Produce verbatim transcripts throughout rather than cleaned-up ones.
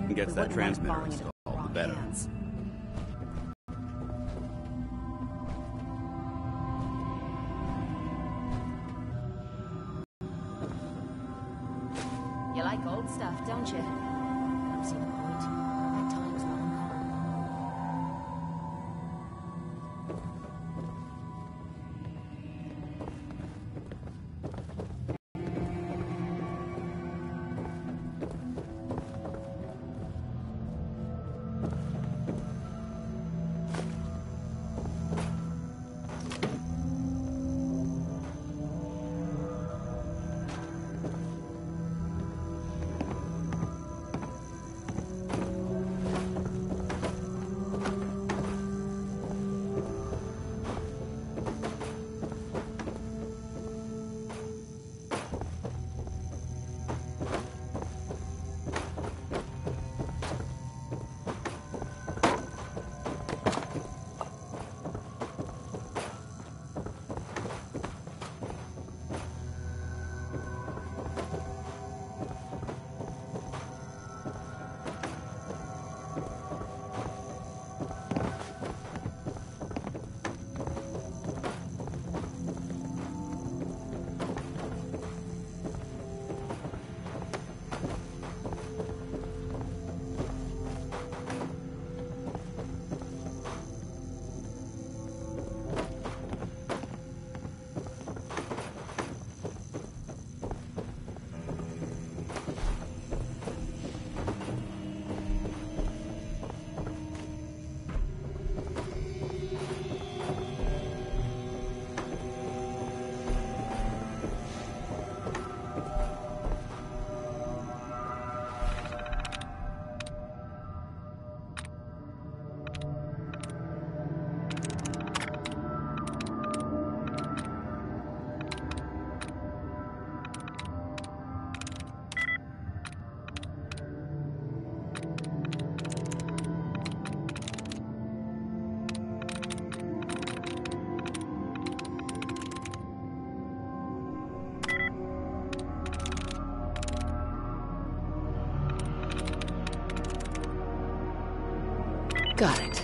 Gets that transmitter installed, the better. Hands. You like old stuff, don't you? I don't see the point. That time's not uncommon. Got it.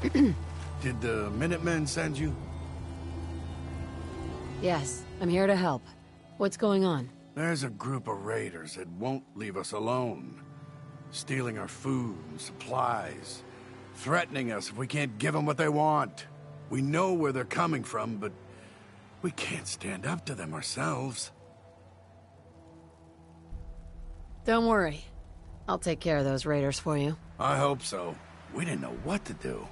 Did the Minutemen send you? Yes, I'm here to help. What's going on? There's a group of raiders that won't leave us alone. Stealing our food and supplies. Threatening us if we can't give them what they want. We know where they're coming from, but we can't stand up to them ourselves. Don't worry. I'll take care of those raiders for you. I hope so. We didn't know what to do.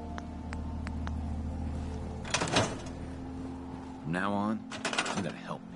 From now on, you gotta help me.